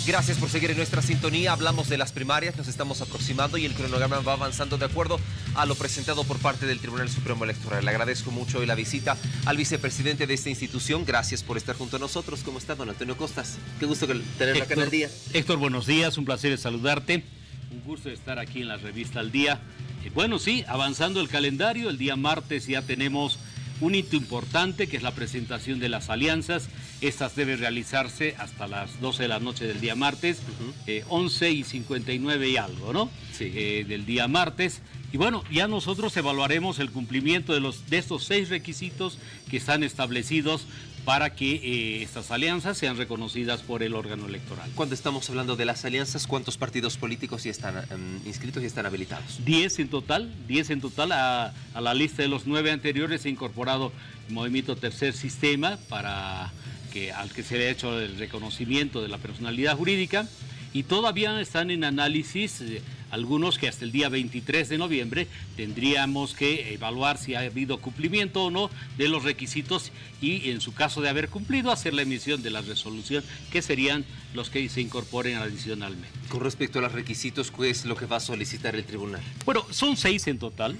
Gracias por seguir en nuestra sintonía. Hablamos de las primarias, nos estamos aproximando y el cronograma va avanzando de acuerdo a lo presentado por parte del Tribunal Supremo Electoral. Le agradezco mucho hoy la visita al vicepresidente de esta institución. Gracias por estar junto a nosotros. ¿Cómo está, don Antonio Costas? Qué gusto tenerlo acá en El Día. Héctor, buenos días. Un placer saludarte. Un gusto estar aquí en la revista El Día. Bueno, sí, avanzando el calendario. El día martes ya tenemos un hito importante, que es la presentación de las alianzas. Estas deben realizarse hasta las 12 de la noche del día martes, 11:59 y algo, ¿no? Sí. Del día martes. Y bueno, ya nosotros evaluaremos el cumplimiento de estos 6 requisitos que están establecidos para que estas alianzas sean reconocidas por el órgano electoral. Cuando estamos hablando de las alianzas, ¿cuántos partidos políticos ya están inscritos y están habilitados? 10 en total. 10 en total. A la lista de los 9 anteriores se ha incorporado el Movimiento Tercer Sistema, al que se le ha hecho el reconocimiento de la personalidad jurídica, y todavía están en análisis algunos que hasta el día 23 de noviembre tendríamos que evaluar si ha habido cumplimiento o no de los requisitos y, en su caso de haber cumplido, hacer la emisión de la resolución, que serían los que se incorporen adicionalmente. Con respecto a los requisitos, ¿qué es lo que va a solicitar el tribunal? Bueno, son 6 en total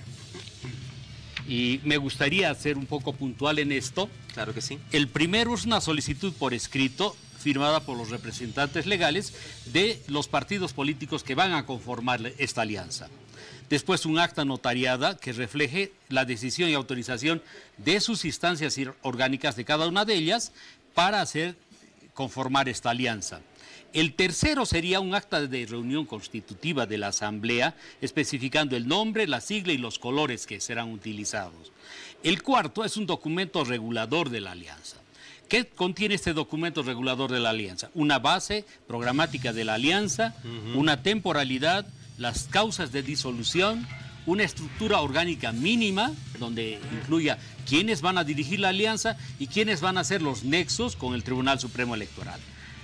y me gustaría ser un poco puntual en esto. Claro que sí. El primero es una solicitud por escrito firmada por los representantes legales de los partidos políticos que van a conformar esta alianza. Después, un acta notariada que refleje la decisión y autorización de sus instancias orgánicas de cada una de ellas para conformar esta alianza. El tercero sería un acta de reunión constitutiva de la Asamblea, especificando el nombre, la sigla y los colores que serán utilizados. El cuarto es un documento regulador de la alianza. ¿Qué contiene este documento regulador de la alianza? Una base programática de la alianza, una temporalidad, las causas de disolución, una estructura orgánica mínima, donde incluya quiénes van a dirigir la alianza y quiénes van a ser los nexos con el Tribunal Supremo Electoral.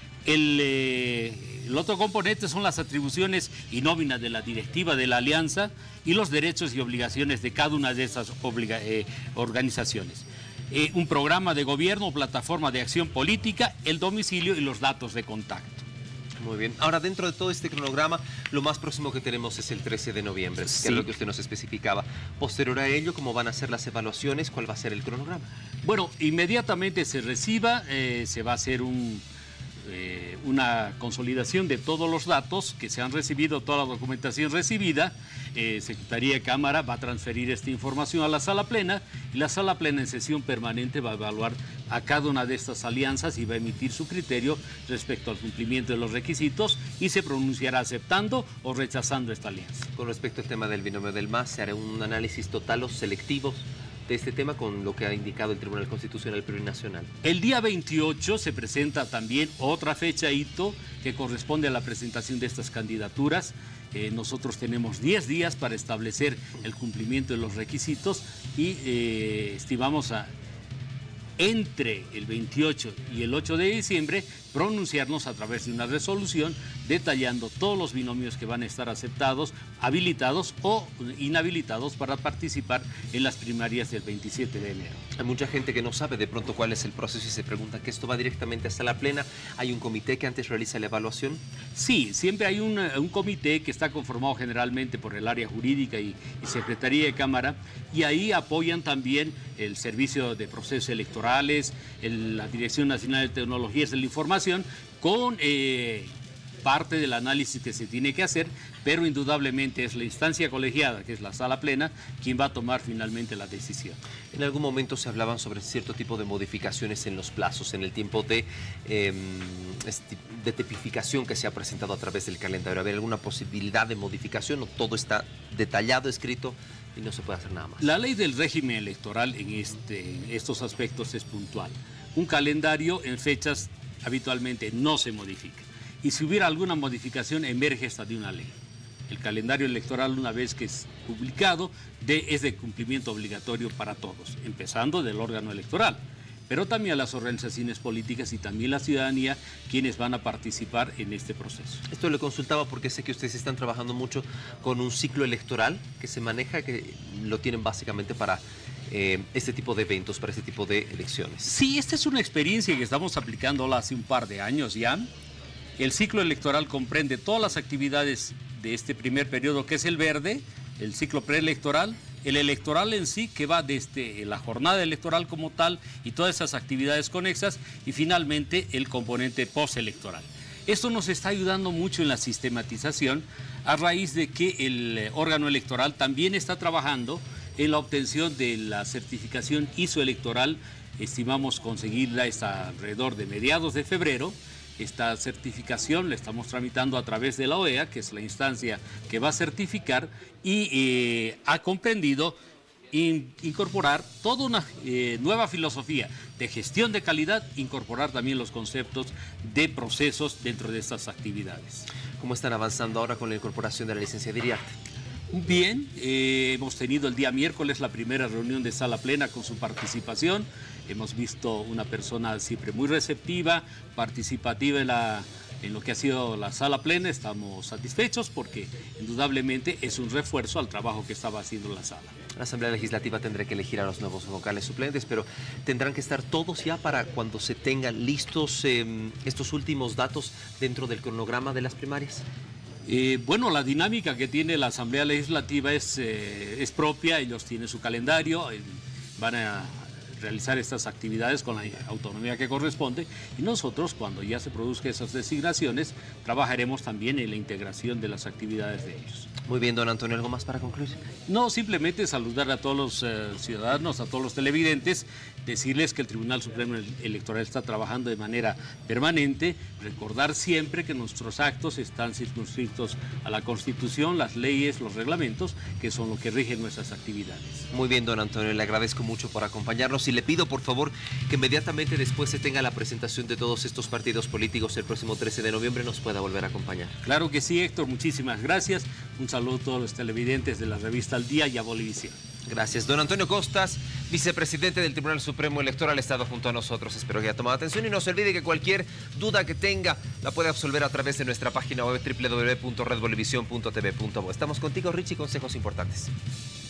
El otro componente son las atribuciones y nómina de la directiva de la alianza y los derechos y obligaciones de cada una de esas organizaciones. Un programa de gobierno, plataforma de acción política, el domicilio y los datos de contacto. Muy bien. Ahora, dentro de todo este cronograma, lo más próximo que tenemos es el 13 de noviembre, Sí. que es lo que usted nos especificaba. Posterior a ello, ¿cómo van a ser las evaluaciones? ¿Cuál va a ser el cronograma? Bueno, inmediatamente se reciba, se va a hacer una consolidación de todos los datos que se han recibido, toda la documentación recibida. Secretaría de Cámara va a transferir esta información a la Sala Plena y la Sala Plena en sesión permanente va a evaluar a cada una de estas alianzas y va a emitir su criterio respecto al cumplimiento de los requisitos y se pronunciará aceptando o rechazando esta alianza. Con respecto al tema del binomio del MAS, ¿se hará un análisis total o selectivo de este tema con lo que ha indicado el Tribunal Constitucional Plurinacional? El día 28 se presenta también otra fecha hito que corresponde a la presentación de estas candidaturas. Nosotros tenemos 10 días para establecer el cumplimiento de los requisitos y estimamos entre el 28 y el 8 de diciembre pronunciarnos a través de una resolución detallando todos los binomios que van a estar aceptados, habilitados o inhabilitados para participar en las primarias del 27 de enero. Hay mucha gente que no sabe de pronto cuál es el proceso y se pregunta que esto va directamente hasta la plena. ¿Hay un comité que antes realiza la evaluación? Sí, siempre hay un comité que está conformado generalmente por el área jurídica y Secretaría de Cámara, y ahí apoyan también el Servicio de Procesos Electorales, la Dirección Nacional de Tecnologías de la Información, con parte del análisis que se tiene que hacer, pero indudablemente es la instancia colegiada, que es la Sala Plena, quien va a tomar finalmente la decisión. En algún momento se hablaban sobre cierto tipo de modificaciones en los plazos, en el tiempo de tipificación que se ha presentado a través del calendario. ¿Haber alguna posibilidad de modificación o todo está detallado, escrito y no se puede hacer nada más? La ley del régimen electoral en estos aspectos es puntual. Un calendario en fechas habitualmente no se modifica. Y si hubiera alguna modificación, emerge esta de una ley. El calendario electoral, una vez que es publicado, es de cumplimiento obligatorio para todos, empezando del órgano electoral, pero también a las organizaciones políticas y también la ciudadanía, quienes van a participar en este proceso. Esto le consultaba porque sé que ustedes están trabajando mucho con un ciclo electoral que se maneja, que lo tienen básicamente para este tipo de eventos, para este tipo de elecciones. Sí, esta es una experiencia que estamos aplicando hace un par de años ya. El ciclo electoral comprende todas las actividades de este primer periodo, que es el verde, el ciclo preelectoral, el electoral en sí, que va desde la jornada electoral como tal y todas esas actividades conexas, y finalmente el componente postelectoral. Esto nos está ayudando mucho en la sistematización a raíz de que el órgano electoral también está trabajando en la obtención de la certificación ISO electoral. Estimamos conseguirla hasta alrededor de mediados de febrero. Esta certificación la estamos tramitando a través de la OEA, que es la instancia que va a certificar, y ha comprendido incorporar toda una nueva filosofía de gestión de calidad, incorporar también los conceptos de procesos dentro de estas actividades. ¿Cómo están avanzando ahora con la incorporación de la licencia de Iriarte? Bien, hemos tenido el día miércoles la primera reunión de sala plena con su participación. Hemos visto una persona siempre muy receptiva, participativa en lo que ha sido la sala plena. Estamos satisfechos porque indudablemente es un refuerzo al trabajo que estaba haciendo la sala. La Asamblea Legislativa tendrá que elegir a los nuevos vocales suplentes, pero tendrán que estar todos ya para cuando se tengan listos estos últimos datos dentro del cronograma de las primarias. Bueno, la dinámica que tiene la Asamblea Legislativa es propia. Ellos tienen su calendario, van a realizar estas actividades con la autonomía que corresponde, y nosotros, cuando ya se produzcan esas designaciones, trabajaremos también en la integración de las actividades de ellos. Muy bien, don Antonio, ¿algo más para concluir? No, simplemente saludar a todos los ciudadanos, a todos los televidentes, decirles que el Tribunal Supremo Electoral está trabajando de manera permanente, recordar siempre que nuestros actos están circunscritos a la Constitución, las leyes, los reglamentos, que son lo que rigen nuestras actividades. Muy bien, don Antonio, le agradezco mucho por acompañarnos y le pido, por favor, que inmediatamente después se tenga la presentación de todos estos partidos políticos el próximo 13 de noviembre nos pueda volver a acompañar. Claro que sí, Héctor, muchísimas gracias. Un saludo a todos los televidentes de la revista Al Día y a Bolivisión. Gracias. Don Antonio Costas, vicepresidente del Tribunal Supremo Electoral, ha estado junto a nosotros. Espero que haya tomado atención y no se olvide que cualquier duda que tenga la puede absolver a través de nuestra página web www.redbolivisión.tv.bo. Estamos contigo, Richie, consejos importantes.